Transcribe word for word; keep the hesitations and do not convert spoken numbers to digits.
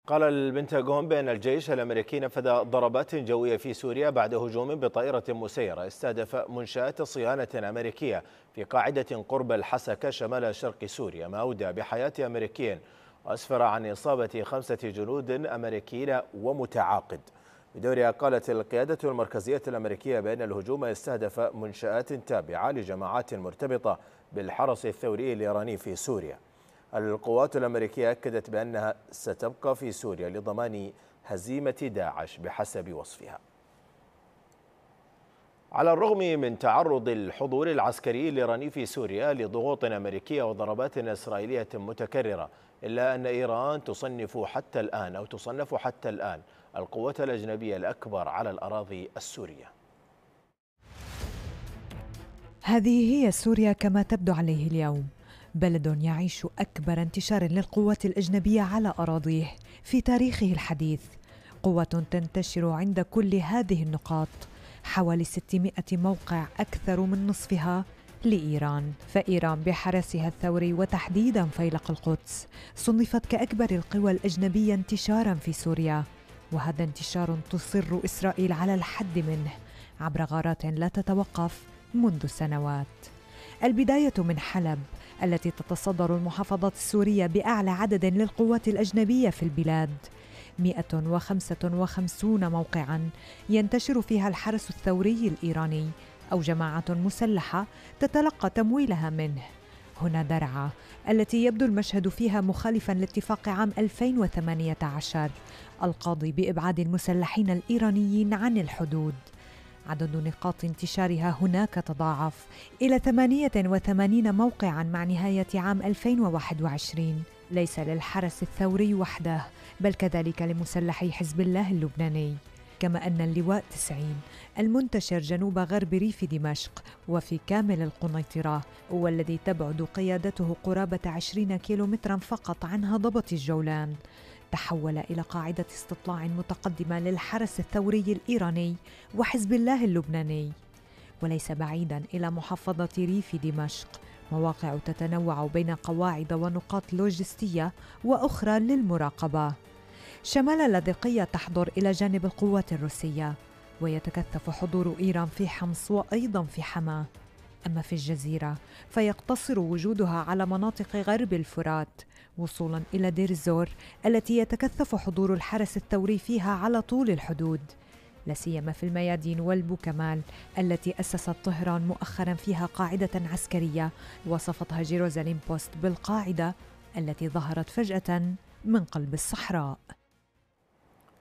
قال البنتاغون بأن الجيش الأمريكي نفذ ضربات جوية في سوريا بعد هجوم بطائرة مسيرة استهدف منشآت صيانة أمريكية في قاعدة قرب الحسكة شمال شرق سوريا، ما أودى بحياة أمريكي وأسفر عن إصابة خمسة جنود أمريكيين ومتعاقد. بدورها قالت القيادة المركزية الأمريكية بأن الهجوم استهدف منشآت تابعة لجماعات مرتبطة بالحرس الثوري الإيراني في سوريا. القوات الأمريكية أكدت بأنها ستبقى في سوريا لضمان هزيمة داعش بحسب وصفها. على الرغم من تعرض الحضور العسكري الإيراني في سوريا لضغوط أمريكية وضربات إسرائيلية متكررة، إلا أن إيران تصنف حتى الآن أو تصنف حتى الآن القوة الأجنبية الأكبر على الأراضي السورية. هذه هي سوريا كما تبدو عليه اليوم، بلد يعيش أكبر انتشار للقوات الأجنبية على أراضيه في تاريخه الحديث، قوة تنتشر عند كل هذه النقاط، حوالي ستمائة موقع أكثر من نصفها لإيران. فإيران بحرسها الثوري وتحديدا فيلق القدس صنفت كأكبر القوى الأجنبية انتشارا في سوريا، وهذا انتشار تصر إسرائيل على الحد منه عبر غارات لا تتوقف منذ سنوات. البداية من حلب التي تتصدر المحافظات السورية بأعلى عدد للقوات الأجنبية في البلاد، مئة وخمسة وخمسين موقعاً ينتشر فيها الحرس الثوري الإيراني أو جماعة مسلحة تتلقى تمويلها منه. هنا درعا التي يبدو المشهد فيها مخالفاً لاتفاق عام ألفين وثمانية عشر القاضي بإبعاد المسلحين الإيرانيين عن الحدود. عدد نقاط انتشارها هناك تضاعف إلى ثمانية وثمانين موقعاً مع نهاية عام ألفين وواحد وعشرين، ليس للحرس الثوري وحده بل كذلك لمسلحي حزب الله اللبناني. كما أن اللواء تسعين المنتشر جنوب غرب ريف دمشق وفي كامل القنيطرة، والذي تبعد قيادته قرابة عشرين كيلومترا فقط عن هضبة الجولان، تحول إلى قاعدة استطلاع متقدمة للحرس الثوري الإيراني وحزب الله اللبناني. وليس بعيداً إلى محافظة ريف دمشق مواقع تتنوع بين قواعد ونقاط لوجستية وأخرى للمراقبة. شمال اللاذقية تحضر إلى جانب القوات الروسية، ويتكثف حضور إيران في حمص وأيضاً في حما. أما في الجزيرة فيقتصر وجودها على مناطق غرب الفرات وصولاً إلى دير الزور التي يتكثف حضور الحرس الثوري فيها على طول الحدود، لا سيما في الميادين والبوكمال التي أسست طهران مؤخراً فيها قاعدة عسكرية وصفتها جيروزاليم بوست بالقاعدة التي ظهرت فجأة من قلب الصحراء.